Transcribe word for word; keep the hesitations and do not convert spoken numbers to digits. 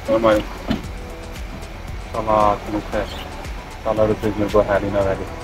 السلام عليكم. ان شاء الله تكونوا بخير. ان شاء الله روتين البارحة علينا غالي.